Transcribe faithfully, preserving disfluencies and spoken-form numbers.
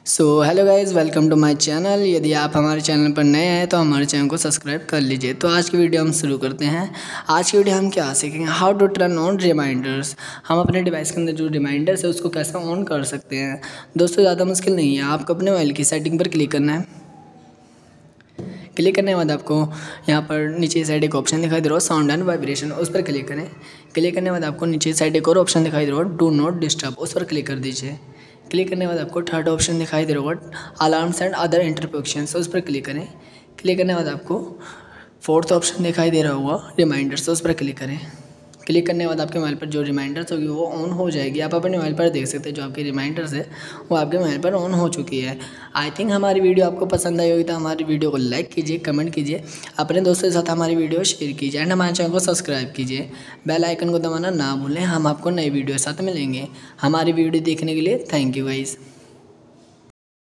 So hello guys, welcome to my channel. यदि आप हमारे चैनल पर नए हैं तो हमारे चैनल को सब्सक्राइब कर लीजिए। तो आज की वीडियो हम शुरू करते हैं। आज की वीडियो हम क्या सीखेंगे, how to turn on reminders. हम अपने डिवाइस के अंदर जो रिमाइंडर्स है उसको कैसे ऑन कर सकते हैं। दोस्तों ज़्यादा मुश्किल नहीं है, आपको अपने मोबाइल की सेटिंग पर क्लिक करना है। क्लिक करने के बाद आपको यहाँ पर नीचे साइड एक ऑप्शन दिखाई दे रहा हो, साउंड एंड वाइब्रेशन, उस पर क्लिक करें। क्लिक करने के बाद आपको नीचे साइड एक और ऑप्शन दिखाई दे रहा हो, डू नॉट डिस्टर्ब, उस पर क्लिक कर दीजिए। क्लिक करने के बाद आपको थर्ड ऑप्शन दिखाई दे रहा होगा, अलार्म्स एंड अदर इंटरप्रेक्शंस, उस पर क्लिक करें। क्लिक करने के बाद आपको फोर्थ ऑप्शन दिखाई दे रहा होगा, रिमाइंडर्स, उस पर क्लिक करें। क्लिक करने के बाद आपके मोबाइल पर जो रिमाइंडर्स होगी वो ऑन हो जाएगी। आप अपने मोबाइल पर देख सकते हैं जो आपकी रिमाइंडर्स है वो आपके मोबाइल पर ऑन हो चुकी है। आई थिंक हमारी वीडियो आपको पसंद आई होगी, तो हमारी वीडियो को लाइक कीजिए, कमेंट कीजिए, अपने दोस्तों के साथ हमारी वीडियो शेयर कीजिए एंड हमारे चैनल को सब्सक्राइब कीजिए। बेल आइकन को दबाना ना भूलें। हम आपको नई वीडियो के साथ मिलेंगे। हमारी वीडियो देखने के लिए थैंक यू गाइज़।